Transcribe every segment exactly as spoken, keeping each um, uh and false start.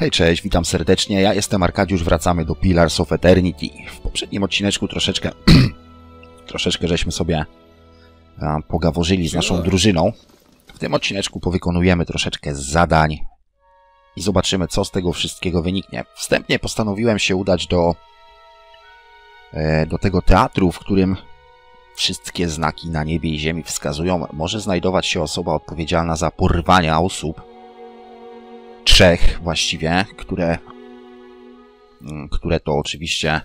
Hej, cześć, witam serdecznie, ja jestem Arkadiusz, wracamy do Pillars of Eternity. W poprzednim odcineczku troszeczkę, troszeczkę żeśmy sobie a, pogaworzyli z naszą drużyną. W tym odcineczku powykonujemy troszeczkę zadań i zobaczymy, co z tego wszystkiego wyniknie. Wstępnie postanowiłem się udać do, e, do tego teatru, w którym wszystkie znaki na niebie i ziemi wskazują, może znajdować się osoba odpowiedzialna za porwania osób. Trzech właściwie, które, które to oczywiście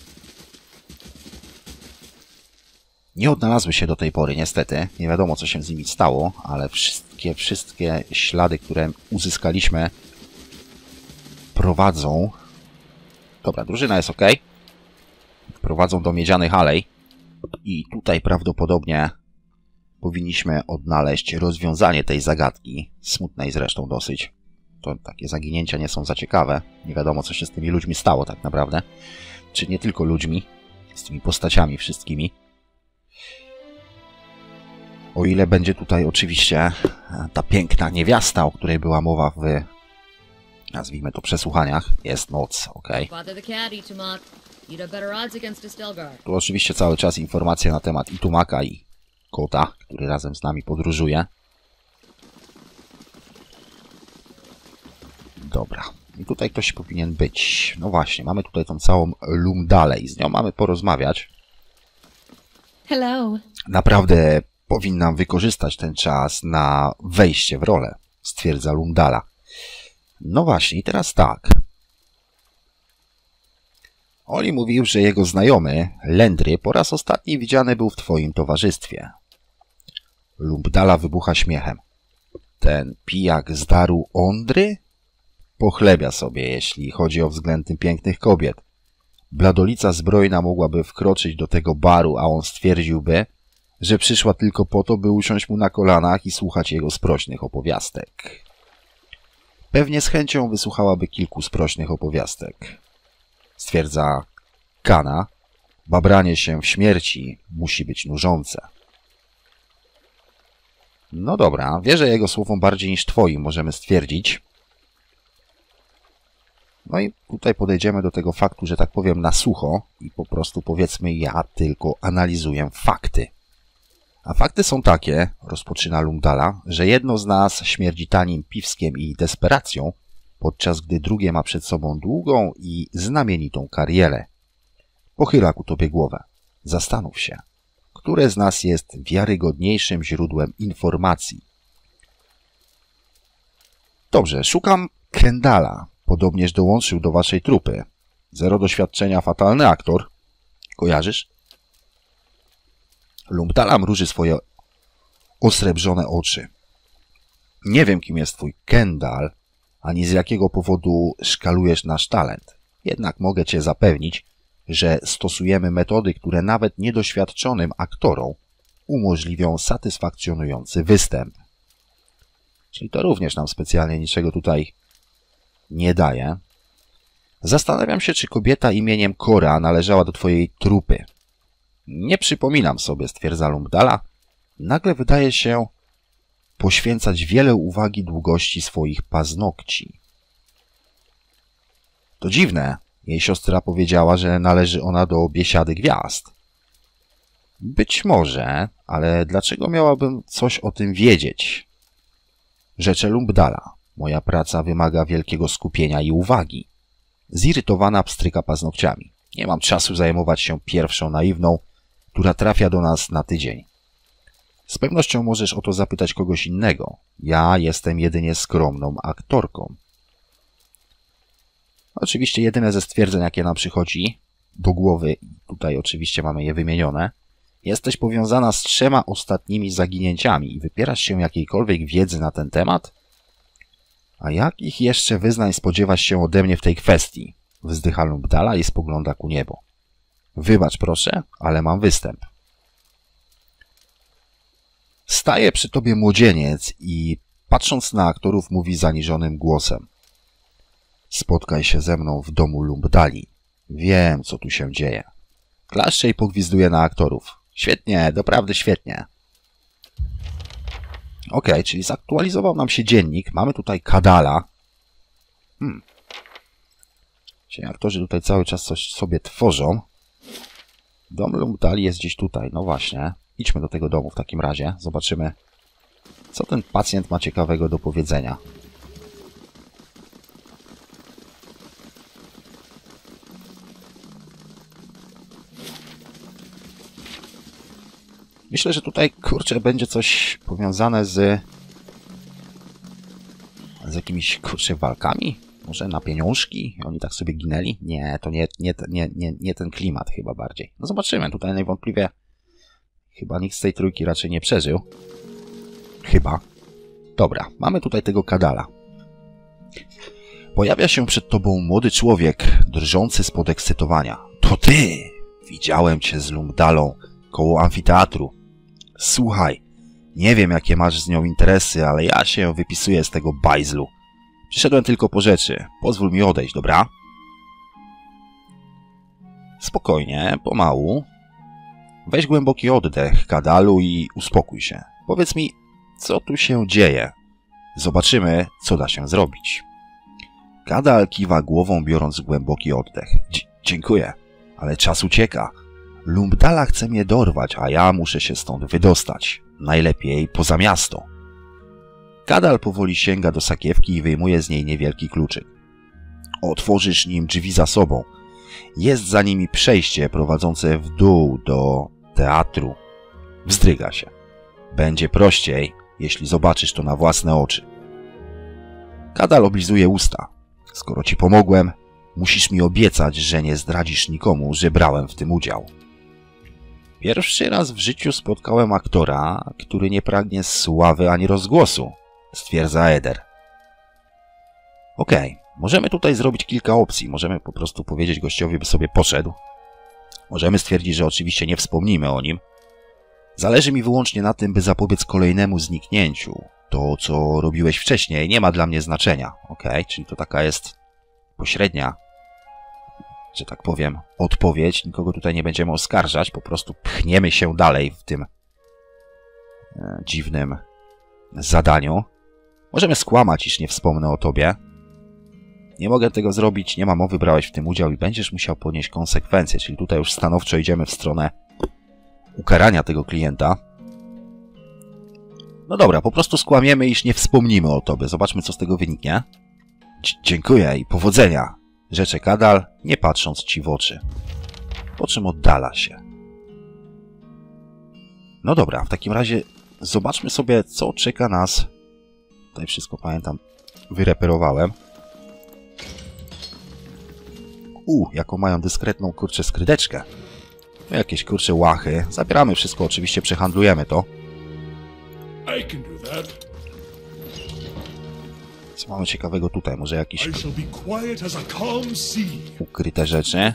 nie odnalazły się do tej pory, niestety. Nie wiadomo, co się z nimi stało, ale wszystkie, wszystkie ślady, które uzyskaliśmy, prowadzą... Dobra, drużyna jest ok. Prowadzą do Miedzianych Alej. I tutaj prawdopodobnie powinniśmy odnaleźć rozwiązanie tej zagadki, smutnej zresztą dosyć. To takie zaginięcia nie są za ciekawe. Nie wiadomo, co się z tymi ludźmi stało tak naprawdę. Czy nie tylko ludźmi, z tymi postaciami wszystkimi. O ile będzie tutaj oczywiście ta piękna niewiasta, o której była mowa w, nazwijmy to, przesłuchaniach. Jest noc, ok. Tu oczywiście cały czas informacje na temat Itumaka i kota, który razem z nami podróżuje. Dobra. I tutaj ktoś powinien być. No właśnie, mamy tutaj tą całą Lumdalę i z nią mamy porozmawiać. Hello. Naprawdę powinnam wykorzystać ten czas na wejście w rolę, stwierdza Lumdala. No właśnie, i teraz tak. Oli mówił, że jego znajomy, Lendry, po raz ostatni widziany był w twoim towarzystwie. Lumdala wybucha śmiechem. Ten pijak z daru Ondry? Pochlebia sobie, jeśli chodzi o względy pięknych kobiet. Bladolica zbrojna mogłaby wkroczyć do tego baru, a on stwierdziłby, że przyszła tylko po to, by usiąść mu na kolanach i słuchać jego sprośnych opowiastek. Pewnie z chęcią wysłuchałaby kilku sprośnych opowiastek. Stwierdza Kana, babranie się w śmierci musi być nużące. No dobra, wierzę jego słowom bardziej niż twoim, możemy stwierdzić. No i tutaj podejdziemy do tego faktu, że tak powiem, na sucho i po prostu powiedzmy, ja tylko analizuję fakty. A fakty są takie, rozpoczyna Lumdala, że jedno z nas śmierdzi tanim piwskiem i desperacją, podczas gdy drugie ma przed sobą długą i znamienitą karierę. Pochyla ku tobie głowę. Zastanów się, które z nas jest wiarygodniejszym źródłem informacji. Dobrze, szukam Kendala. Podobnież dołączył do waszej trupy. Zero doświadczenia, fatalny aktor. Kojarzysz? Lumdala mruży swoje osrebrzone oczy. Nie wiem, kim jest twój Kendall, ani z jakiego powodu szkalujesz nasz talent. Jednak mogę cię zapewnić, że stosujemy metody, które nawet niedoświadczonym aktorom umożliwią satysfakcjonujący występ. Czyli to również nam specjalnie niczego tutaj nie daje. Zastanawiam się, czy kobieta imieniem Kora należała do twojej trupy. Nie przypominam sobie, stwierdza Lumdala. Nagle wydaje się poświęcać wiele uwagi długości swoich paznokci. To dziwne. Jej siostra powiedziała, że należy ona do biesiady gwiazd. Być może, ale dlaczego miałabym coś o tym wiedzieć? Rzecze Lumdala. Moja praca wymaga wielkiego skupienia i uwagi. Zirytowana pstryka paznokciami. Nie mam czasu zajmować się pierwszą naiwną, która trafia do nas na tydzień. Z pewnością możesz o to zapytać kogoś innego. Ja jestem jedynie skromną aktorką. Oczywiście jedyne ze stwierdzeń, jakie nam przychodzi do głowy, tutaj oczywiście mamy je wymienione, jesteś powiązana z trzema ostatnimi zaginięciami i wypierasz się jakiejkolwiek wiedzy na ten temat? A jakich jeszcze wyznań spodziewasz się ode mnie w tej kwestii? Wzdycha Lumdala i spogląda ku niebo. Wybacz proszę, ale mam występ. Staje przy tobie młodzieniec i patrząc na aktorów mówi zaniżonym głosem. Spotkaj się ze mną w domu Lumdali. Wiem, co tu się dzieje. Klaszcze i pogwizduje na aktorów. Świetnie, doprawdy świetnie. Ok, czyli zaktualizował nam się dziennik. Mamy tutaj Kadala. Hmm. Ci aktorzy tutaj cały czas coś sobie tworzą. Dom Lumbdali jest gdzieś tutaj. No właśnie. Idźmy do tego domu w takim razie. Zobaczymy, co ten pacjent ma ciekawego do powiedzenia. Myślę, że tutaj, kurczę, będzie coś powiązane z... z jakimiś, kurczę, walkami? Może na pieniążki? Oni tak sobie ginęli? Nie, to nie, nie, nie, nie, nie ten klimat chyba bardziej. No zobaczymy. Tutaj najwątpliwie chyba nikt z tej trójki raczej nie przeżył. Chyba. Dobra, mamy tutaj tego Kadala. Pojawia się przed tobą młody człowiek, drżący z podekscytowania. To ty! Widziałem cię z Lumbdalą koło amfiteatru. Słuchaj, nie wiem jakie masz z nią interesy, ale ja się wypisuję z tego bajzlu. Przyszedłem tylko po rzeczy. Pozwól mi odejść, dobra? Spokojnie, pomału. Weź głęboki oddech, Kadalu, i uspokój się. Powiedz mi, co tu się dzieje? Zobaczymy, co da się zrobić. Kadal kiwa głową, biorąc głęboki oddech. Dzie- dziękuję, ale czas ucieka. Lumbdala chce mnie dorwać, a ja muszę się stąd wydostać. Najlepiej poza miasto. Kadal powoli sięga do sakiewki i wyjmuje z niej niewielki kluczyk. Otworzysz nim drzwi za sobą. Jest za nimi przejście prowadzące w dół do teatru. Wzdryga się. Będzie prościej, jeśli zobaczysz to na własne oczy. Kadal oblizuje usta. Skoro ci pomogłem, musisz mi obiecać, że nie zdradzisz nikomu, że brałem w tym udział. Pierwszy raz w życiu spotkałem aktora, który nie pragnie sławy ani rozgłosu, stwierdza Eder. Okej, możemy tutaj zrobić kilka opcji. Możemy po prostu powiedzieć gościowi, by sobie poszedł. Możemy stwierdzić, że oczywiście nie wspomnimy o nim. Zależy mi wyłącznie na tym, by zapobiec kolejnemu zniknięciu. To, co robiłeś wcześniej, nie ma dla mnie znaczenia. Okej, czyli to taka jest pośrednia, że tak powiem, odpowiedź. Nikogo tutaj nie będziemy oskarżać, po prostu pchniemy się dalej w tym e, dziwnym zadaniu. Możemy skłamać, iż nie wspomnę o tobie. Nie mogę tego zrobić, nie ma mowy, brałeś w tym udział i będziesz musiał ponieść konsekwencje, czyli tutaj już stanowczo idziemy w stronę ukarania tego klienta. No dobra, po prostu skłamiemy, iż nie wspomnimy o tobie. Zobaczmy, co z tego wyniknie. Dzie- dziękuję i powodzenia, rzecze Kadal, nie patrząc ci w oczy. Po czym oddala się. No dobra, w takim razie zobaczmy sobie, co czeka nas. Tutaj wszystko, pamiętam, wyreperowałem. U, jaką mają dyskretną, kurczę, skrydeczkę. No jakieś, kurczę, łachy. Zabieramy wszystko, oczywiście przehandlujemy to. Co mamy ciekawego tutaj? Może jakieś ukryte rzeczy?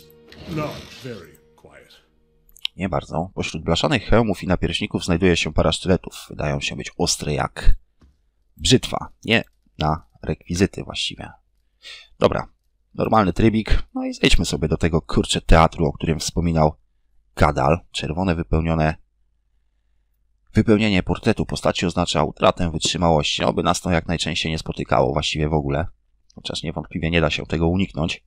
Nie bardzo. Pośród blaszanych hełmów i napierśników znajduje się parę sztyletów. Wydają się być ostre jak brzytwa. Nie na rekwizyty właściwie. Dobra. Normalny trybik. No i zejdźmy sobie do tego, kurczę, teatru, o którym wspominał Kadal. Czerwone wypełnione Wypełnienie portretu postaci oznacza utratę wytrzymałości, oby nas to jak najczęściej nie spotykało, właściwie w ogóle. Chociaż niewątpliwie nie da się tego uniknąć.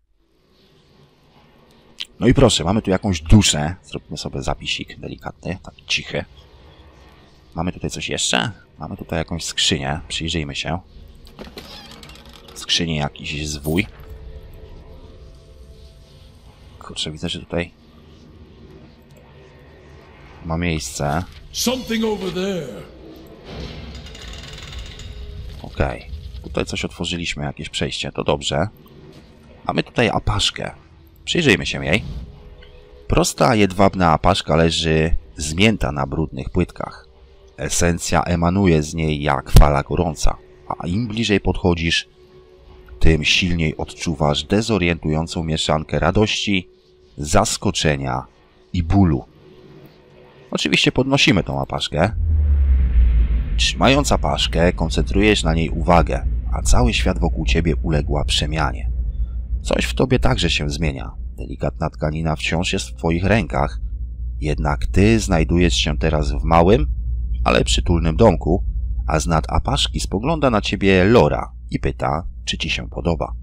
No i proszę, mamy tu jakąś duszę. Zrobimy sobie zapisik delikatny, taki cichy. Mamy tutaj coś jeszcze? Mamy tutaj jakąś skrzynię. Przyjrzyjmy się. W skrzyni jakiś zwój. Kurczę, widzę, że tutaj ma miejsce. Okej. Okay. Tutaj coś otworzyliśmy, jakieś przejście, to dobrze. Mamy tutaj apaszkę. Przyjrzyjmy się jej. Prosta, jedwabna apaszka leży zmięta na brudnych płytkach. Esencja emanuje z niej jak fala gorąca, a im bliżej podchodzisz, tym silniej odczuwasz dezorientującą mieszankę radości, zaskoczenia i bólu. Oczywiście podnosimy tą apaszkę. Trzymając apaszkę, koncentrujesz na niej uwagę, a cały świat wokół ciebie uległa przemianie. Coś w tobie także się zmienia. Delikatna tkanina wciąż jest w twoich rękach, jednak ty znajdujesz się teraz w małym, ale przytulnym domku, a z nad apaszki spogląda na ciebie Lora i pyta, czy ci się podoba.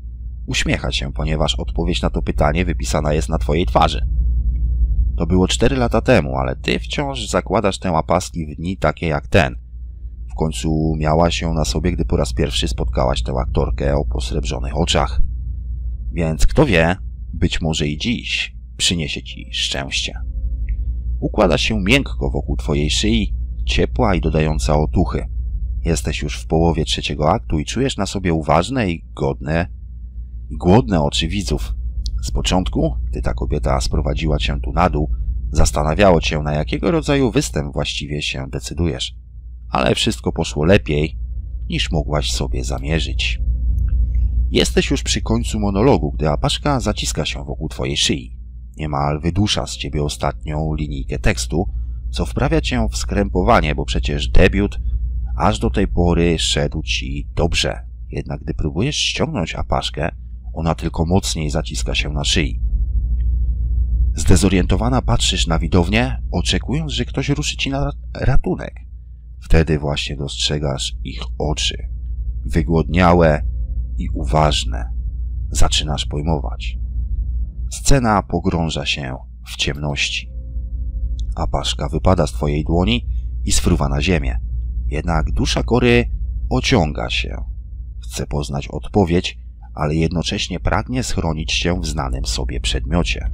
Uśmiecha się, ponieważ odpowiedź na to pytanie wypisana jest na twojej twarzy. To było cztery lata temu, ale ty wciąż zakładasz tę opaski w dni takie jak ten. W końcu miałaś ją na sobie, gdy po raz pierwszy spotkałaś tę aktorkę o posrebrzonych oczach. Więc kto wie, być może i dziś przyniesie ci szczęście. Układa się miękko wokół twojej szyi, ciepła i dodająca otuchy. Jesteś już w połowie trzeciego aktu i czujesz na sobie uważne i godne i głodne oczy widzów. Z początku, gdy ta kobieta sprowadziła cię tu na dół, zastanawiało cię, na jakiego rodzaju występ właściwie się decydujesz. Ale wszystko poszło lepiej, niż mogłaś sobie zamierzyć. Jesteś już przy końcu monologu, gdy apaszka zaciska się wokół twojej szyi. Niemal wydusza z ciebie ostatnią linijkę tekstu, co wprawia cię w skrępowanie, bo przecież debiut aż do tej pory szedł ci dobrze. Jednak gdy próbujesz ściągnąć apaszkę, ona tylko mocniej zaciska się na szyi. Zdezorientowana patrzysz na widownię, oczekując, że ktoś ruszy ci na ratunek. Wtedy właśnie dostrzegasz ich oczy. Wygłodniałe i uważne. Zaczynasz pojmować. Scena pogrąża się w ciemności. Apaszka wypada z twojej dłoni i sfruwa na ziemię. Jednak dusza Kory ociąga się. Chce poznać odpowiedź, ale jednocześnie pragnie schronić się w znanym sobie przedmiocie.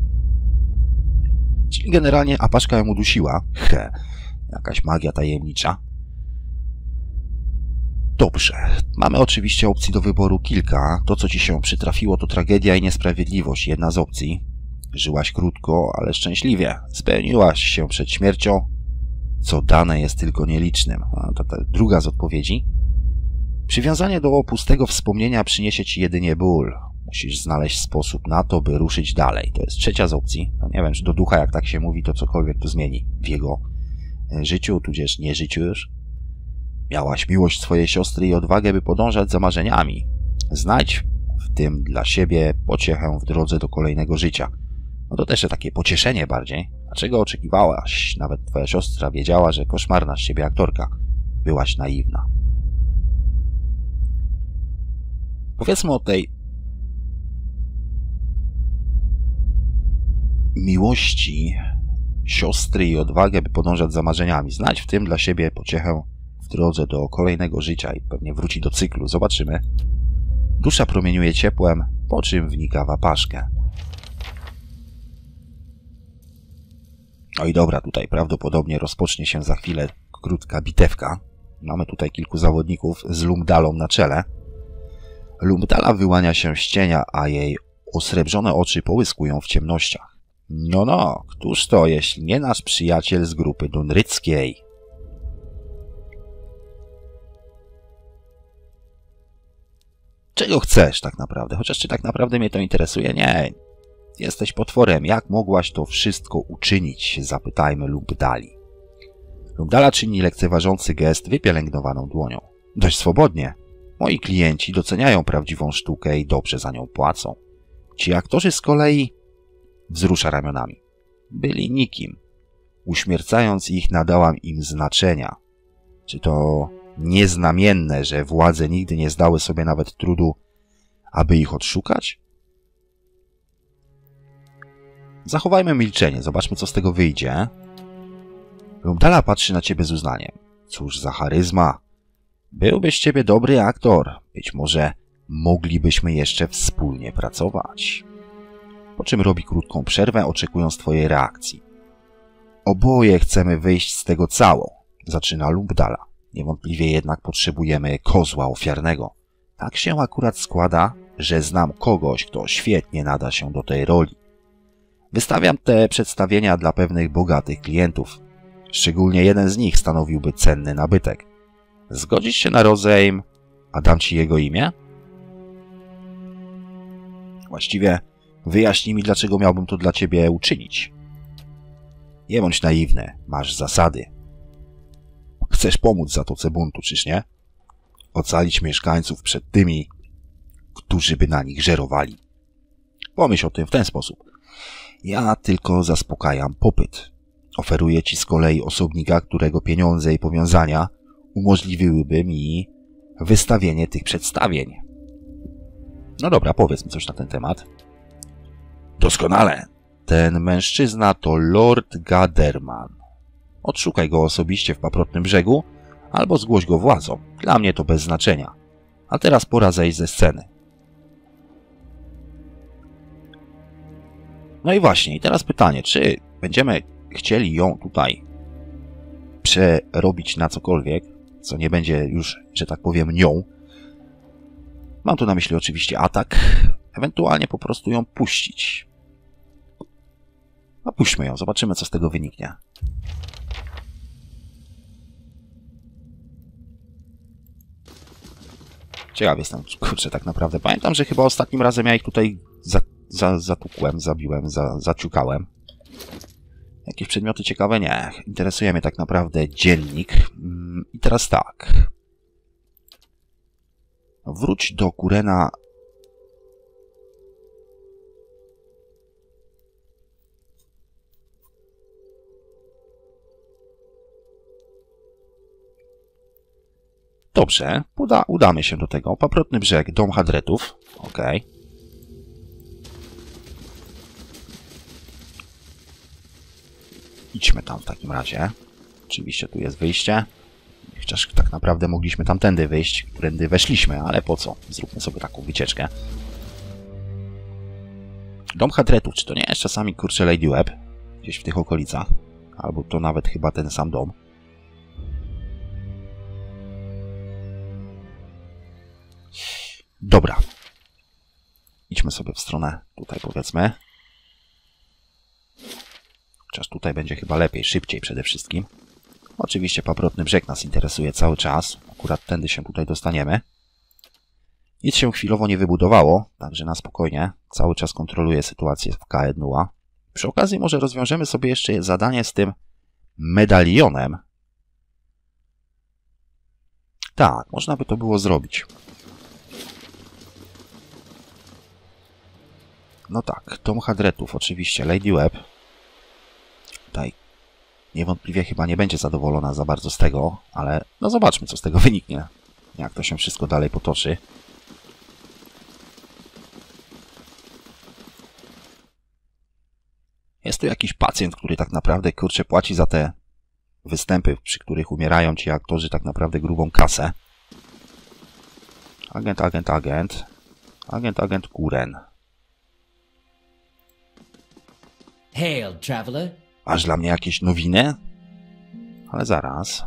Czyli generalnie apaszka ją udusiła. He, jakaś magia tajemnicza. Dobrze, mamy oczywiście opcji do wyboru kilka. To, co ci się przytrafiło, to tragedia i niesprawiedliwość. Jedna z opcji. Żyłaś krótko, ale szczęśliwie. Spełniłaś się przed śmiercią, co dane jest tylko nielicznym. A to ta druga z odpowiedzi. Przywiązanie do pustego wspomnienia przyniesie ci jedynie ból. Musisz znaleźć sposób na to, by ruszyć dalej. To jest trzecia z opcji. No nie wiem, czy do ducha, jak tak się mówi, to cokolwiek to zmieni w jego życiu, tudzież nie życiu już. Miałaś miłość swojej siostry i odwagę, by podążać za marzeniami. Znajdź w tym dla siebie pociechę w drodze do kolejnego życia. No to też takie pocieszenie bardziej. A czego oczekiwałaś? Nawet twoja siostra wiedziała, że koszmarna z ciebie aktorka. Byłaś naiwna. Powiedzmy o tej miłości siostry i odwagę, by podążać za marzeniami. Znajdź w tym dla siebie pociechę w drodze do kolejnego życia i pewnie wróci do cyklu. Zobaczymy. Dusza promieniuje ciepłem, po czym wnika w apaszkę. No i dobra, tutaj prawdopodobnie rozpocznie się za chwilę krótka bitewka. Mamy tutaj kilku zawodników z Lumbdalą na czele. Lumbdala wyłania się z cienia, a jej osrebrzone oczy połyskują w ciemnościach. No, no, któż to, jeśli nie nasz przyjaciel z grupy dunryckiej? Czego chcesz tak naprawdę? Chociaż czy tak naprawdę mnie to interesuje? Nie. Jesteś potworem. Jak mogłaś to wszystko uczynić? Zapytajmy Lumbdali. Lumbdala czyni lekceważący gest wypielęgnowaną dłonią. Dość swobodnie. Moi klienci doceniają prawdziwą sztukę i dobrze za nią płacą. Ci aktorzy z kolei wzrusza ramionami. Byli nikim. Uśmiercając ich, nadałam im znaczenia. Czy to nieznamienne, że władze nigdy nie zdały sobie nawet trudu, aby ich odszukać? Zachowajmy milczenie, zobaczmy, co z tego wyjdzie. Lumbdala patrzy na ciebie z uznaniem. Cóż za charyzma. Byłbyś z ciebie dobry aktor. Być może moglibyśmy jeszcze wspólnie pracować. Po czym robi krótką przerwę, oczekując twojej reakcji. Oboje chcemy wyjść z tego cało, zaczyna Lumbdala. Niewątpliwie jednak potrzebujemy kozła ofiarnego. Tak się akurat składa, że znam kogoś, kto świetnie nada się do tej roli. Wystawiam te przedstawienia dla pewnych bogatych klientów. Szczególnie jeden z nich stanowiłby cenny nabytek. Zgodzisz się na rozejm, a dam ci jego imię? Właściwie wyjaśnij mi, dlaczego miałbym to dla ciebie uczynić. Nie bądź naiwny, masz zasady. Chcesz pomóc Zatoce Buntu, czyż nie? Ocalić mieszkańców przed tymi, którzy by na nich żerowali. Pomyśl o tym w ten sposób. Ja tylko zaspokajam popyt. Oferuję ci z kolei osobnika, którego pieniądze i powiązania umożliwiłyby mi wystawienie tych przedstawień. No dobra, powiedz mi coś na ten temat. Doskonale. Ten mężczyzna to Lord Gaderman. Odszukaj go osobiście w Paprotnym Brzegu, albo zgłoś go władzom. Dla mnie to bez znaczenia. A teraz pora zejść ze sceny. No i właśnie, i teraz pytanie, czy będziemy chcieli ją tutaj przerobić na cokolwiek, co nie będzie już, że tak powiem, nią. Mam tu na myśli oczywiście atak, ewentualnie po prostu ją puścić. No puśćmy ją, zobaczymy, co z tego wyniknie. Ciekaw jestem, kurczę, tak naprawdę. Pamiętam, że chyba ostatnim razem ja ich tutaj za, za, zatukłem, zabiłem, za, zaciukałem. Jakieś przedmioty ciekawe? Nie. Interesuje mnie tak naprawdę dziennik. I teraz tak. Wróć do Kurena. Dobrze, uda, udamy się do tego. Paprotny Brzeg, dom Hadretów. Okej. Okay. Idźmy tam w takim razie. Oczywiście tu jest wyjście. Chociaż tak naprawdę mogliśmy tamtędy wyjść, którędy weszliśmy, ale po co? Zróbmy sobie taką wycieczkę. Dom Hadretów, czy to nie jest czasami, kurczę, Lady Web? Gdzieś w tych okolicach. Albo to nawet chyba ten sam dom. Dobra. Idźmy sobie w stronę tutaj, powiedzmy. Chociaż tutaj będzie chyba lepiej, szybciej przede wszystkim. Oczywiście Paprotny Brzeg nas interesuje cały czas. Akurat tędy się tutaj dostaniemy. Nic się chwilowo nie wybudowało, także na spokojnie. Cały czas kontroluję sytuację w K jeden A. Przy okazji może rozwiążemy sobie jeszcze zadanie z tym medalionem. Tak, można by to było zrobić. No tak, Dom Hadretów, oczywiście, Lady Web. Tutaj niewątpliwie chyba nie będzie zadowolona za bardzo z tego, ale no zobaczmy, co z tego wyniknie. Jak to się wszystko dalej potoczy. Jest tu jakiś pacjent, który tak naprawdę, kurczę, płaci za te występy, przy których umierają ci aktorzy tak naprawdę grubą kasę. Agent, agent, agent. Agent, agent Kuren. Hail, traveler. Masz dla mnie jakieś nowiny? Ale zaraz.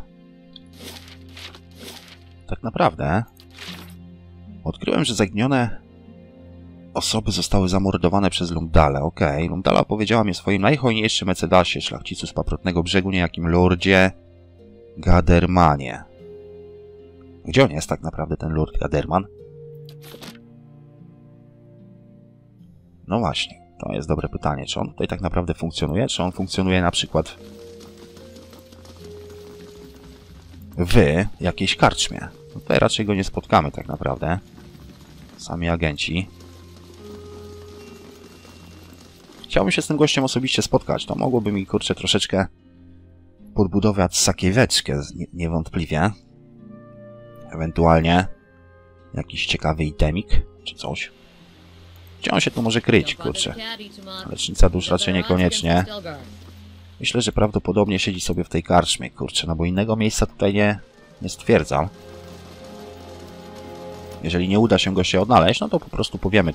Tak naprawdę odkryłem, że zaginione osoby zostały zamordowane przez Lungdale. Okej, okay. Lungdala opowiedziała mi o swoim najhojniejszym mecedasie, szlachcicu z Paprotnego Brzegu, niejakim Lordzie Gadermanie. Gdzie on jest tak naprawdę, ten Lord Gaderman? No właśnie. To jest dobre pytanie. Czy on tutaj tak naprawdę funkcjonuje? Czy on funkcjonuje na przykład w jakiejś karczmie? Tutaj raczej go nie spotkamy tak naprawdę. Sami agenci. Chciałbym się z tym gościem osobiście spotkać. To mogłoby mi, kurczę, troszeczkę podbudować sakieweczkę niewątpliwie. Ewentualnie jakiś ciekawy itemik czy coś. Gdzie on się tu może kryć, kurczę? Lecznica dusz raczej niekoniecznie. Myślę, że prawdopodobnie siedzi sobie w tej karczmie, kurczę, no bo innego miejsca tutaj nie, nie stwierdzam. Jeżeli nie uda się go się odnaleźć, no to po prostu powiemy.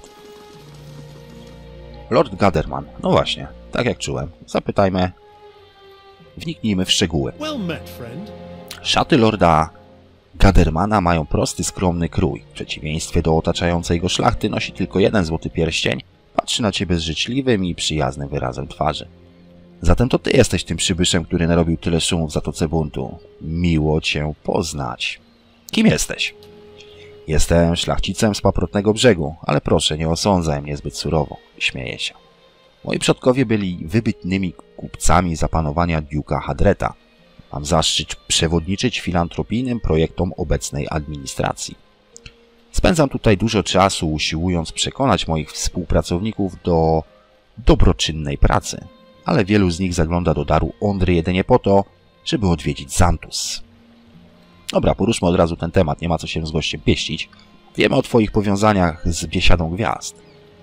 Lord Gaderman, no właśnie, tak jak czułem. Zapytajmy, wniknijmy w szczegóły. Szaty Lorda Gadermana mają prosty, skromny krój. W przeciwieństwie do otaczającej go szlachty nosi tylko jeden złoty pierścień. Patrzy na ciebie z życzliwym i przyjaznym wyrazem twarzy. Zatem to ty jesteś tym przybyszem, który narobił tyle szumu w Zatoce Buntu. Miło cię poznać. Kim jesteś? Jestem szlachcicem z Paprotnego Brzegu, ale proszę, nie osądzaj mnie zbyt surowo. Śmieję się. Moi przodkowie byli wybitnymi kupcami za panowania Duke'a Hadreta. Mam zaszczyt przewodniczyć filantropijnym projektom obecnej administracji. Spędzam tutaj dużo czasu, usiłując przekonać moich współpracowników do dobroczynnej pracy, ale wielu z nich zagląda do daru Ondry jedynie po to, żeby odwiedzić Zantus. Dobra, poruszmy od razu ten temat, nie ma co się z gościem pieścić. Wiemy o twoich powiązaniach z biesiadą gwiazd.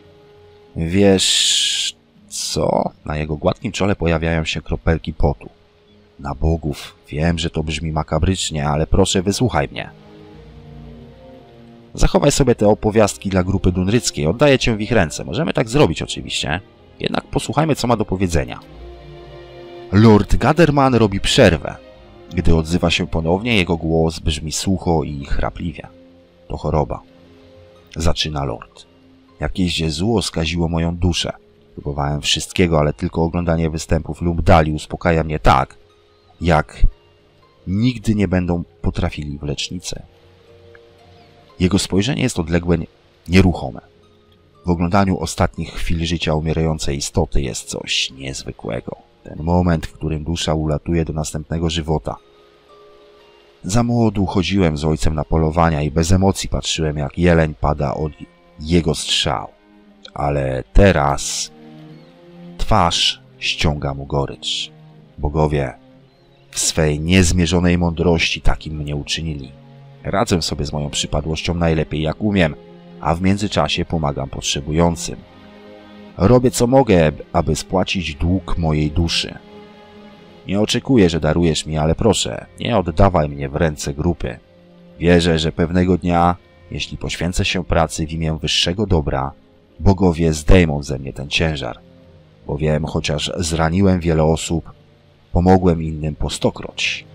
Wiesz co? Na jego gładkim czole pojawiają się kropelki potu. Na bogów, wiem, że to brzmi makabrycznie, ale proszę, wysłuchaj mnie. Zachowaj sobie te opowiastki dla grupy dunryckiej, oddaję cię w ich ręce. Możemy tak zrobić oczywiście, jednak posłuchajmy, co ma do powiedzenia. Lord Gaderman robi przerwę. Gdy odzywa się ponownie, jego głos brzmi sucho i chrapliwie. To choroba. Zaczyna lord. Jakieś zło skaziło moją duszę. Próbowałem wszystkiego, ale tylko oglądanie występów Lumbdali uspokaja mnie tak, jak nigdy nie będą potrafili w lecznicy. Jego spojrzenie jest odległe, nieruchome. W oglądaniu ostatnich chwil życia umierającej istoty jest coś niezwykłego. Ten moment, w którym dusza ulatuje do następnego żywota. Za młodu chodziłem z ojcem na polowania i bez emocji patrzyłem, jak jeleń pada od jego strzał. Ale teraz twarz ściąga mu gorycz. Bogowie w swej niezmierzonej mądrości takim mnie uczynili. Radzę sobie z moją przypadłością najlepiej jak umiem, a w międzyczasie pomagam potrzebującym. Robię co mogę, aby spłacić dług mojej duszy. Nie oczekuję, że darujesz mi, ale proszę, nie oddawaj mnie w ręce grupy. Wierzę, że pewnego dnia, jeśli poświęcę się pracy w imię wyższego dobra, bogowie zdejmą ze mnie ten ciężar. Bowiem, chociaż zraniłem wiele osób, pomogłem innym po stokroć.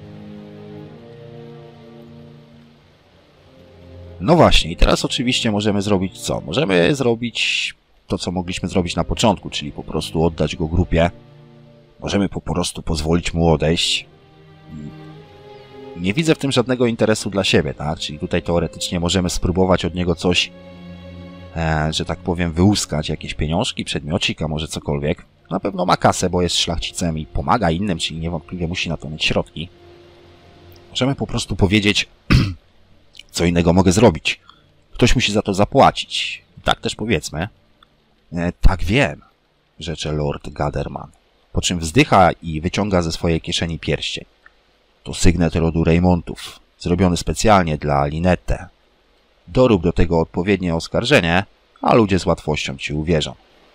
No właśnie, i teraz oczywiście możemy zrobić co? Możemy zrobić to, co mogliśmy zrobić na początku, czyli po prostu oddać go grupie. Możemy po prostu pozwolić mu odejść. Nie widzę w tym żadnego interesu dla siebie, tak? Czyli tutaj teoretycznie możemy spróbować od niego coś, e, że tak powiem, wyłuskać, jakieś pieniążki, przedmiocik, a może cokolwiek. Na pewno ma kasę, bo jest szlachcicem i pomaga innym, czyli niewątpliwie musi na to mieć środki. Możemy po prostu powiedzieć, co innego mogę zrobić. Ktoś musi za to zapłacić. Tak też powiedzmy. E, tak wiem, rzecze Lord Gaderman. Po czym wzdycha i wyciąga ze swojej kieszeni pierścień. To sygnet rodu Raymontów, zrobiony specjalnie dla Linette. Dorób do tego odpowiednie oskarżenie, a ludzie z łatwością ci uwierzą.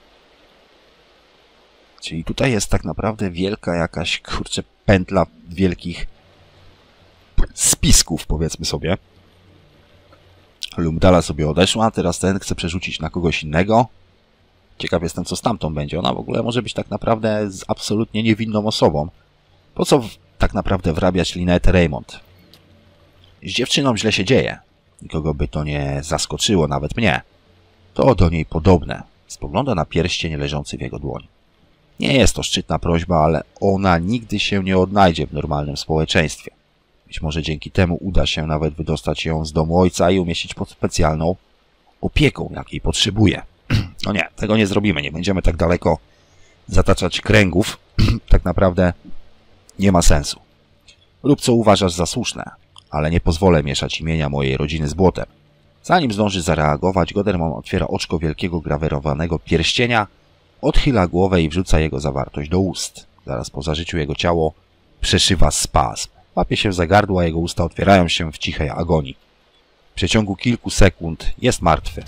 Czyli tutaj jest tak naprawdę wielka jakaś, kurczę, pętla wielkich spisków, powiedzmy sobie. Lumbdala sobie odeszła, teraz ten chce przerzucić na kogoś innego. Ciekaw jestem, co z tamtą będzie. Ona w ogóle może być tak naprawdę z absolutnie niewinną osobą. Po co w, tak naprawdę wrabiać Linette Raymond? Z dziewczyną źle się dzieje. Nikogo by to nie zaskoczyło, nawet mnie. To do niej podobne. Spogląda na pierścień leżący w jego dłoni. Nie jest to szczytna prośba, ale ona nigdy się nie odnajdzie w normalnym społeczeństwie. Być może dzięki temu uda się nawet wydostać ją z domu ojca i umieścić pod specjalną opieką, jakiej potrzebuje. No nie, tego nie zrobimy, nie będziemy tak daleko zataczać kręgów. Tak naprawdę nie ma sensu. Rób co uważasz za słuszne, ale nie pozwolę mieszać imienia mojej rodziny z błotem. Zanim zdąży zareagować, Gaderman otwiera oczko wielkiego grawerowanego pierścienia, odchyla głowę i wrzuca jego zawartość do ust. Zaraz po zażyciu jego ciało przeszywa spazm. Łapie się za gardło, a jego usta otwierają się w cichej agonii. W przeciągu kilku sekund jest martwy.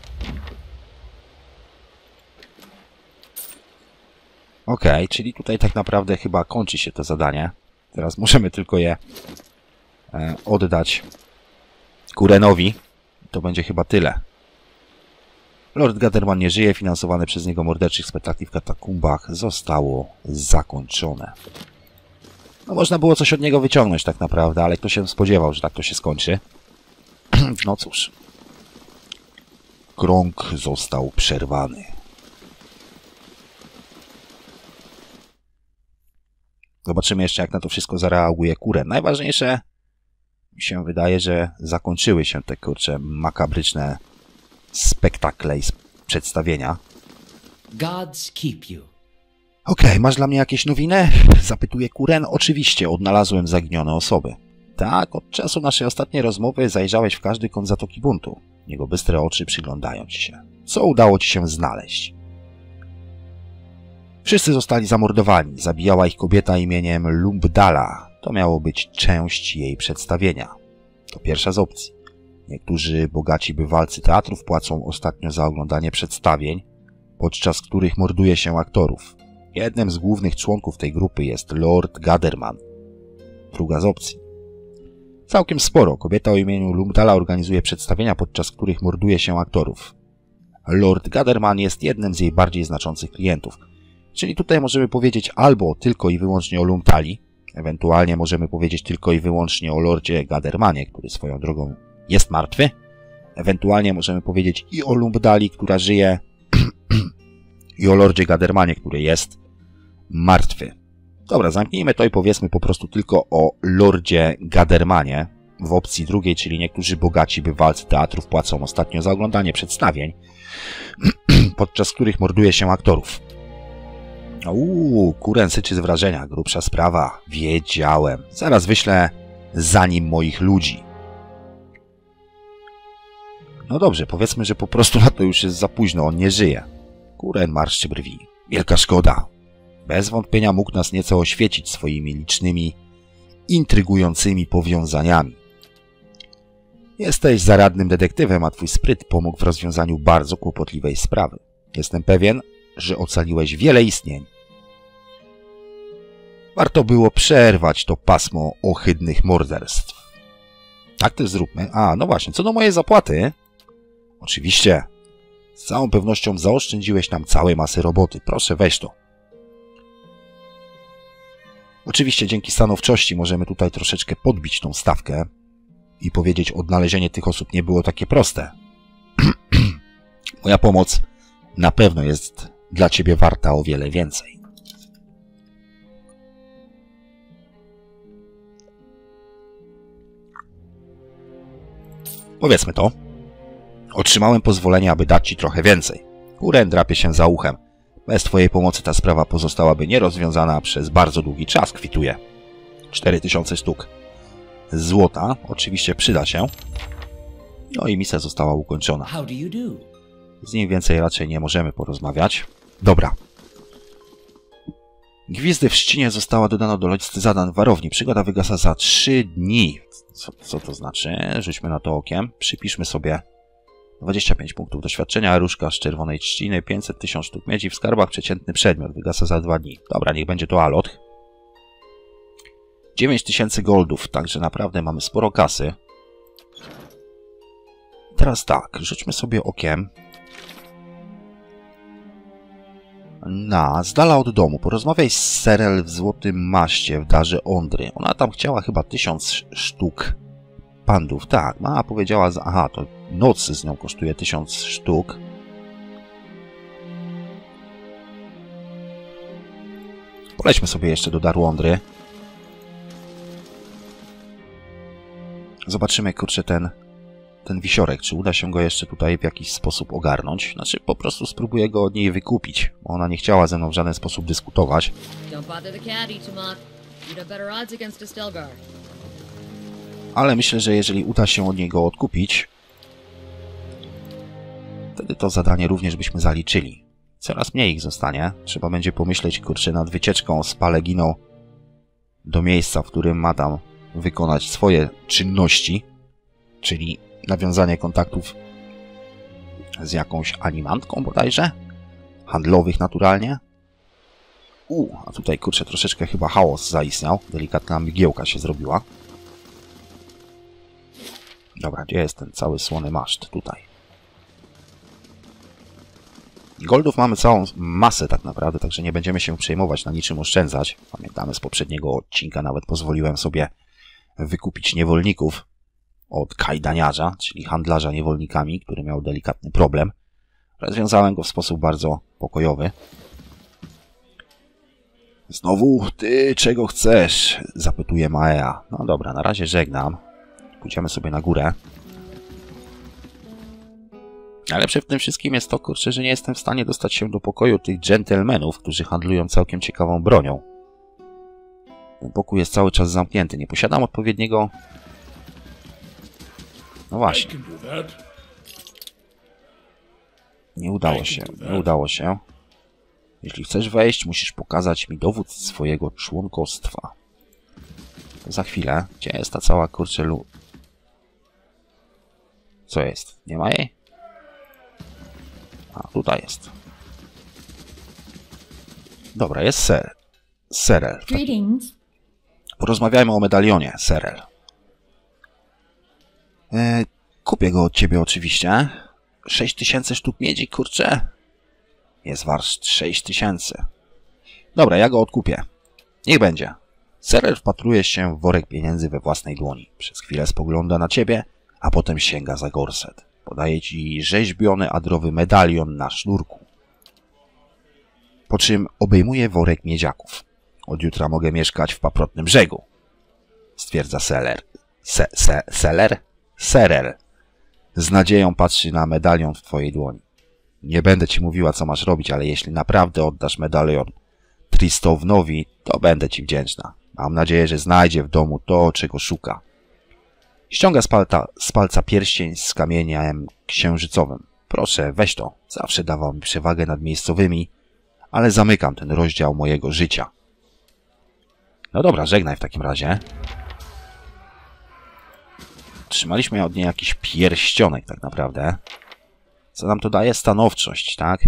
Okej, okay, czyli tutaj tak naprawdę chyba kończy się to zadanie. Teraz możemy tylko je e, oddać Kurenowi. To będzie chyba tyle. Lord Gaderman nie żyje, finansowane przez niego morderczych spektakli w katakumbach zostało zakończone. No można było coś od niego wyciągnąć tak naprawdę, ale kto się spodziewał, że tak to się skończy. No cóż. Krąg został przerwany. Zobaczymy jeszcze, jak na to wszystko zareaguje Kuren. Najważniejsze mi się wydaje, że zakończyły się te, kurcze, makabryczne spektakle i przedstawienia. Gods keep you. Okej, okay, masz dla mnie jakieś nowiny? Zapytuje Kuren. Oczywiście, odnalazłem zaginione osoby. Tak, od czasu naszej ostatniej rozmowy zajrzałeś w każdy kąt Zatoki Buntu. Jego bystre oczy przyglądają ci się. Co udało ci się znaleźć? Wszyscy zostali zamordowani. Zabijała ich kobieta imieniem Lumbdala. To miało być część jej przedstawienia. To pierwsza z opcji. Niektórzy bogaci bywalcy teatrów płacą ostatnio za oglądanie przedstawień, podczas których morduje się aktorów. Jednym z głównych członków tej grupy jest Lord Gaderman. Druga z opcji. Całkiem sporo. Kobieta o imieniu Lumbdala organizuje przedstawienia, podczas których morduje się aktorów. Lord Gaderman jest jednym z jej bardziej znaczących klientów. Czyli tutaj możemy powiedzieć albo tylko i wyłącznie o Lumbdali, ewentualnie możemy powiedzieć tylko i wyłącznie o Lordzie Gadermanie, który swoją drogą jest martwy. Ewentualnie możemy powiedzieć i o Lumbdali, która żyje, i o Lordzie Gadermanie, który jest martwy. Dobra, zamknijmy to i powiedzmy po prostu tylko o Lordzie Gadermanie w opcji drugiej, czyli niektórzy bogaci bywalcy teatrów płacą ostatnio za oglądanie przedstawień, podczas których morduje się aktorów. Uuu, Kuren syczy z wrażenia. Grubsza sprawa. Wiedziałem. Zaraz wyślę za nim moich ludzi. No dobrze, powiedzmy, że po prostu na to już jest za późno. On nie żyje. Kuren marszczy brwi. Wielka szkoda. Bez wątpienia mógł nas nieco oświecić swoimi licznymi, intrygującymi powiązaniami. Jesteś zaradnym detektywem, a twój spryt pomógł w rozwiązaniu bardzo kłopotliwej sprawy. Jestem pewien, że ocaliłeś wiele istnień. Warto było przerwać to pasmo ohydnych morderstw. Tak też zróbmy. A, no właśnie, co do mojej zapłaty? Oczywiście. Z całą pewnością zaoszczędziłeś nam całej masy roboty. Proszę, weź to. Oczywiście dzięki stanowczości możemy tutaj troszeczkę podbić tą stawkę i powiedzieć, odnalezienie tych osób nie było takie proste. Moja pomoc na pewno jest dla ciebie warta o wiele więcej. Powiedzmy to. Otrzymałem pozwolenie, aby dać ci trochę więcej. Kuren drapie się za uchem. Bez twojej pomocy ta sprawa pozostałaby nierozwiązana przez bardzo długi czas, kwituje. cztery tysiące sztuk złota oczywiście przyda się. No i misja została ukończona. How do you do? Z nim więcej raczej nie możemy porozmawiać. Dobra. Gwizdy w Trzcinie została dodana do listy zadań w warowni. Przygoda wygasa za trzy dni. Co, co to znaczy? Rzućmy na to okiem. Przypiszmy sobie dwadzieścia pięć punktów doświadczenia. Różka z czerwonej trzciny. pięćset tysięcy sztuk miedzi w skarbach. Przeciętny przedmiot. Wygasa za dwa dni. Dobra, niech będzie to alot. dziewięć tysięcy goldów. Także naprawdę mamy sporo kasy. Teraz tak. Rzućmy sobie okiem na z dala od domu. Porozmawiaj z Serel w Złotym Maście w darze Ondry. Ona tam chciała chyba tysiąc sztuk pandów. Tak, mama powiedziała, za... aha, to noc z nią kosztuje tysiąc sztuk. Polećmy sobie jeszcze do daru Ondry. Zobaczymy, kurczę, ten ten wisiorek, czy uda się go jeszcze tutaj w jakiś sposób ogarnąć. Znaczy, po prostu spróbuję go od niej wykupić, bo ona nie chciała ze mną w żaden sposób dyskutować. Ale myślę, że jeżeli uda się od niego odkupić, wtedy to zadanie również byśmy zaliczyli. Coraz mniej ich zostanie. Trzeba będzie pomyśleć, kurczę, nad wycieczką z Paleginą do miejsca, w którym ma tam wykonać swoje czynności, czyli nawiązanie kontaktów z jakąś animantką bodajże? Handlowych naturalnie? U, a tutaj, kurczę, troszeczkę chyba chaos zaistniał. Delikatna mgiełka się zrobiła. Dobra, gdzie jest ten cały słony maszt? Tutaj. Goldów mamy całą masę tak naprawdę, także nie będziemy się przejmować, na niczym oszczędzać. Pamiętamy z poprzedniego odcinka, nawet pozwoliłem sobie wykupić niewolników od kajdaniarza, czyli handlarza niewolnikami, który miał delikatny problem. Rozwiązałem go w sposób bardzo pokojowy. Znowu, ty czego chcesz? Zapytuje Maea. No dobra, na razie żegnam. Pójdziemy sobie na górę. Najlepsze w tym wszystkim jest to, kurczę, że nie jestem w stanie dostać się do pokoju tych dżentelmenów, którzy handlują całkiem ciekawą bronią. Ten pokój jest cały czas zamknięty. Nie posiadam odpowiedniego... No właśnie. Nie udało się. Nie udało się. Jeśli chcesz wejść, musisz pokazać mi dowód swojego członkostwa. To za chwilę. Gdzie jest ta cała, kurczę, lu... Co jest? Nie ma jej? A, tutaj jest. Dobra, jest Ser. Serel. Greetings. Porozmawiajmy o medalionie, Serel. E, kupię go od ciebie oczywiście. sześć tysięcy sztuk miedzi, kurczę. Jest wart sześć tysięcy. Dobra, ja go odkupię. Niech będzie. Serel wpatruje się w worek pieniędzy we własnej dłoni. Przez chwilę spogląda na ciebie, a potem sięga za gorset. Podaje ci rzeźbiony adrowy medalion na sznurku. Po czym obejmuje worek miedziaków. Od jutra mogę mieszkać w Paprotnym Brzegu, stwierdza Seller. Se, se, seller? Serel. Z nadzieją patrzy na medalion w twojej dłoni. Nie będę ci mówiła, co masz robić, ale jeśli naprawdę oddasz medalion Tristownowi, to będę ci wdzięczna. Mam nadzieję, że znajdzie w domu to, czego szuka. Ściąga z, palta, z palca pierścień z kamieniem księżycowym. Proszę, weź to. Zawsze dawał mi przewagę nad miejscowymi, ale zamykam ten rozdział mojego życia. No dobra, żegnaj w takim razie. Trzymaliśmy od niej jakiś pierścionek tak naprawdę. Co nam to daje? Stanowczość, tak?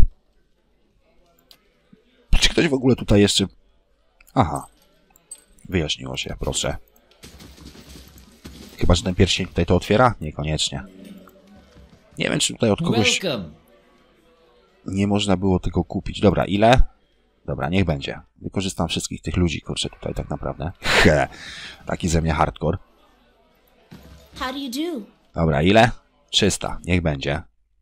Czy ktoś w ogóle tutaj jeszcze... Aha. Wyjaśniło się, proszę. Chyba, że ten pierścień tutaj to otwiera? Niekoniecznie. Nie wiem, czy tutaj od kogoś... Nie można było tego kupić. Dobra, ile? Dobra, niech będzie. Wykorzystam wszystkich tych ludzi, kurczę, tutaj tak naprawdę. He, taki ze mnie hardcore. How do you do? Dobra, ile? trzysta, niech będzie.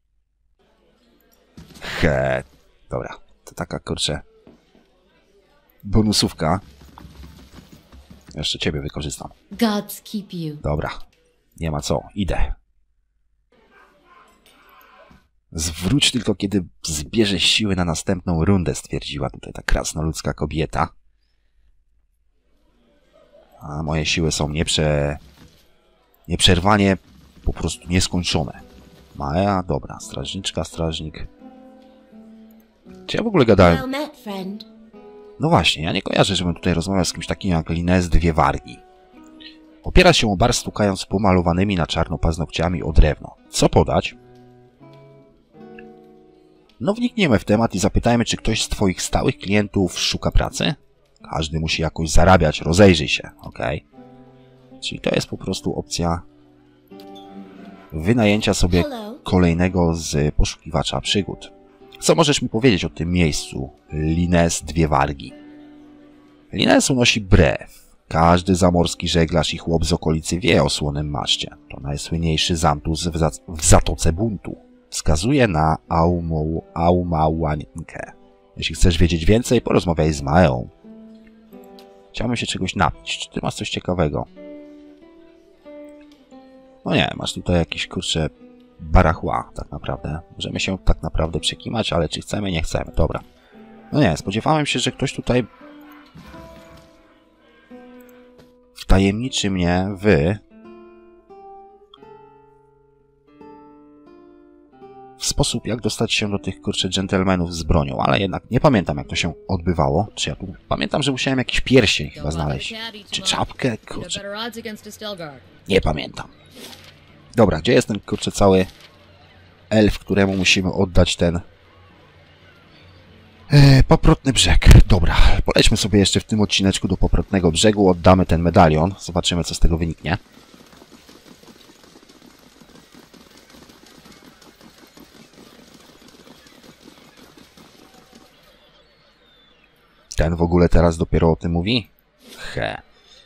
He, dobra, to taka, kurczę, bonusówka. Jeszcze ciebie wykorzystam. Gods keep you. Dobra, nie ma co, idę. Zwróć tylko, kiedy zbierzesz siły na następną rundę, stwierdziła tutaj ta krasnoludzka kobieta. A moje siły są nieprze... nieprzerwanie, po prostu nieskończone. Maja, dobra, strażniczka, strażnik. Czy ja w ogóle gadałem? Well met, friend. No właśnie, ja nie kojarzę, żebym tutaj rozmawiał z kimś takim jak Linez Dwie Wargi. Opiera się o bar, stukając pomalowanymi na czarno paznokciami o drewno. Co podać? No wnikniemy w temat i zapytajmy, czy ktoś z twoich stałych klientów szuka pracy? Każdy musi jakoś zarabiać, rozejrzyj się, ok? Czyli to jest po prostu opcja wynajęcia sobie Hello. kolejnego z poszukiwacza przygód. Co możesz mi powiedzieć o tym miejscu, Linez Dwie Wargi? Linez unosi brew. Każdy zamorski żeglarz i chłop z okolicy wie o Słonym Maszcie. To najsłynniejszy zamtus w, za w Zatoce Buntu. Wskazuje na Aumau Aumauankę. Jeśli chcesz wiedzieć więcej, porozmawiaj z Mają. Chciałbym się czegoś napić. Czy ty masz coś ciekawego? No nie, masz tutaj jakieś, kurczę, barachła, tak naprawdę. Możemy się tak naprawdę przekimać, ale czy chcemy, nie chcemy. Dobra. No nie, spodziewałem się, że ktoś tutaj wtajemniczy mnie w... w sposób, jak dostać się do tych, kurczę, dżentelmenów z bronią, ale jednak nie pamiętam, jak to się odbywało. Czy ja tu... Pamiętam, że musiałem jakiś pierścień chyba znaleźć. Czy czapkę? Kurczę. Nie pamiętam. Dobra, gdzie jest ten, kurczę, cały elf, któremu musimy oddać ten e, Paprotny Brzeg? Dobra, polećmy sobie jeszcze w tym odcineczku do Paprotnego Brzegu, oddamy ten medalion, zobaczymy, co z tego wyniknie. Ten w ogóle teraz dopiero o tym mówi? He.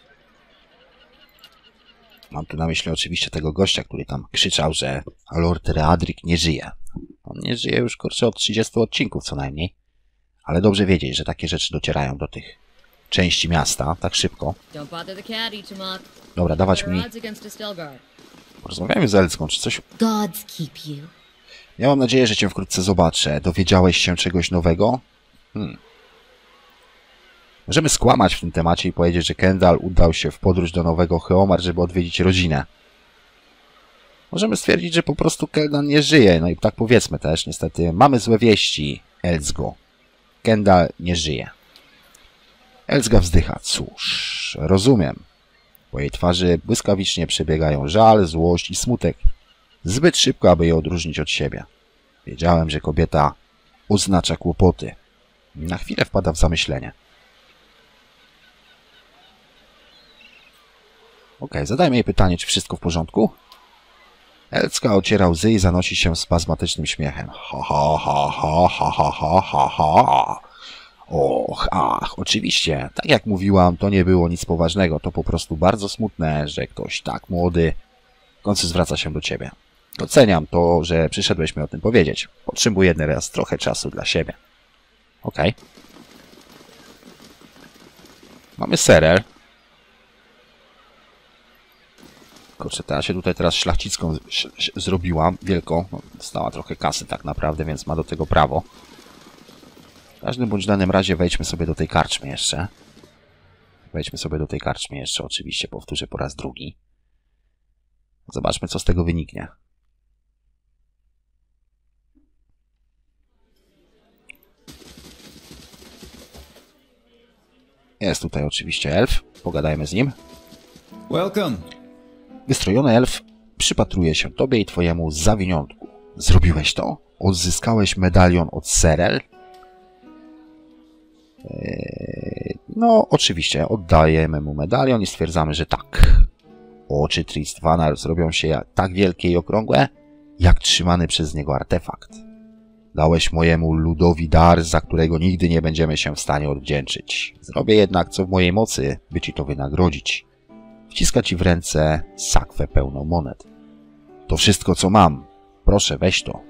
Mam tu na myśli oczywiście tego gościa, który tam krzyczał, że Lord Readrik nie żyje. On nie żyje już, kurczę, od trzydziestu odcinków co najmniej. Ale dobrze wiedzieć, że takie rzeczy docierają do tych części miasta tak szybko. Dobra, dawać mi... Porozmawiajmy z Elską, czy coś... Gods keep you. Miałam nadzieję, że cię wkrótce zobaczę. Dowiedziałeś się czegoś nowego? Hmm. Możemy skłamać w tym temacie i powiedzieć, że Kendall udał się w podróż do Nowego Heomar, żeby odwiedzić rodzinę. Możemy stwierdzić, że po prostu Kendall nie żyje. No i tak powiedzmy też, niestety. Mamy złe wieści, Elsgo. Kendall nie żyje. Elsga wzdycha. Cóż, rozumiem. Po jej twarzy błyskawicznie przebiegają żal, złość i smutek. Zbyt szybko, aby je odróżnić od siebie. Wiedziałem, że kobieta oznacza kłopoty. Na chwilę wpada w zamyślenie. Ok, zadajmy jej pytanie, czy wszystko w porządku? Elcka ociera łzy i zanosi się spazmatycznym śmiechem. Ha, ha, ha, ha, ha, ha, ha, ha, ha. Och, ach, oczywiście, tak jak mówiłam, to nie było nic poważnego. To po prostu bardzo smutne, że ktoś tak młody w końcu zwraca się do ciebie. Doceniam to, że przyszedłeś mi o tym powiedzieć. Potrzebuję teraz trochę czasu dla siebie. Okej. Okay. Mamy Serel. Kurczę, ta się tutaj teraz szlachcicką zrobiła, wielką. No, dostała trochę kasy tak naprawdę, więc ma do tego prawo. W każdym bądź danym razie wejdźmy sobie do tej karczmy jeszcze. Wejdźmy sobie do tej karczmy jeszcze, oczywiście, powtórzę po raz drugi. Zobaczmy, co z tego wyniknie. Jest tutaj oczywiście elf. Pogadajmy z nim. Welcome. Wystrojony elf przypatruje się tobie i twojemu zawiniątku. Zrobiłeś to? Odzyskałeś medalion od Serel? Eee, no, oczywiście, oddajemy mu medalion i stwierdzamy, że tak. Oczy Tristana zrobią się tak wielkie i okrągłe, jak trzymany przez niego artefakt. Dałeś mojemu ludowi dar, za którego nigdy nie będziemy się w stanie odwdzięczyć. Zrobię jednak, co w mojej mocy, by ci to wynagrodzić. Wciska ci w ręce sakwę pełną monet. To wszystko, co mam. Proszę, weź to.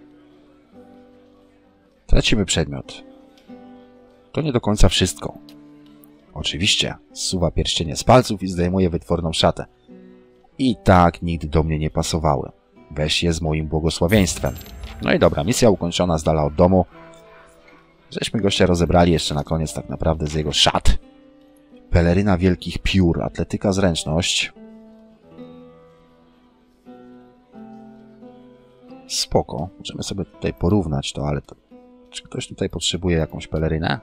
Tracimy przedmiot. To nie do końca wszystko. Oczywiście, zsuwa pierścienie z palców i zdejmuje wytworną szatę. I tak nigdy do mnie nie pasowały. Weź je z moim błogosławieństwem. No i dobra, misja ukończona z dala od domu. Żeśmy gościa rozebrali jeszcze na koniec tak naprawdę z jego szat. Peleryna wielkich piór, atletyka, zręczność. Spoko. Możemy sobie tutaj porównać to, ale to... Czy ktoś tutaj potrzebuje jakąś pelerynę?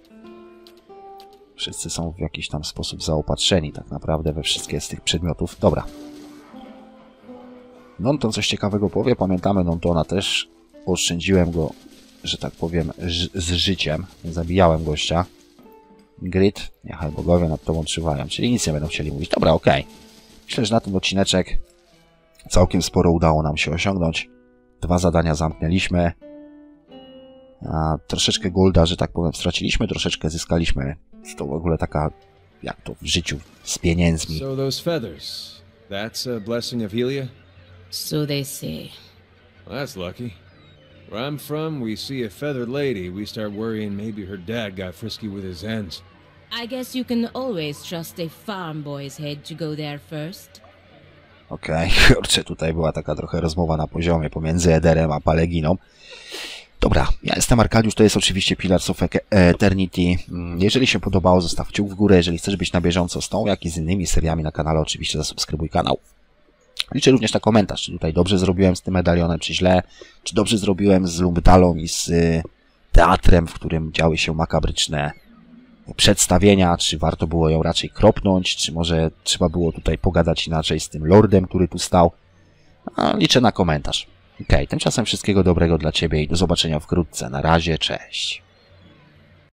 Wszyscy są w jakiś tam sposób zaopatrzeni tak naprawdę we wszystkie z tych przedmiotów. Dobra. Nonton coś ciekawego powie. Pamiętamy Nontona też. Oszczędziłem go, że tak powiem, z życiem. Nie zabijałem gościa. Grid, niechaj bogowie nad tobą czuwają. Czyli nic nie będą chcieli mówić. Dobra, okej. Okay. Myślę, że na ten odcineczek całkiem sporo udało nam się osiągnąć. Dwa zadania zamknęliśmy. A troszeczkę golda, że tak powiem, straciliśmy. Troszeczkę zyskaliśmy. To w ogóle taka, jak to w życiu, z pieniędzmi. So those feathers, that's a blessing of Helia? So they say. Well, that's lucky. Where I'm from, we see a feathered lady, we start worrying maybe her dad got frisky with his ends. I guess you can always trust a farm boy's head to go there first. Okej, okay. Kurczę, tutaj była taka trochę rozmowa na poziomie pomiędzy Ederem a Paleginą. Dobra, ja jestem Arkadiusz, to jest oczywiście Pillars of Eternity. Jeżeli się podobało, zostaw kciuk w górę. Jeżeli chcesz być na bieżąco z tą, jak i z innymi seriami na kanale, oczywiście zasubskrybuj kanał. Liczę również na komentarz, czy tutaj dobrze zrobiłem z tym medalionem, czy źle, czy dobrze zrobiłem z Lumbdalą i z y, teatrem, w którym działy się makabryczne przedstawienia, czy warto było ją raczej kropnąć, czy może trzeba było tutaj pogadać inaczej z tym lordem, który tu stał. No, liczę na komentarz. Okej, okay, tymczasem wszystkiego dobrego dla ciebie i do zobaczenia wkrótce. Na razie, cześć.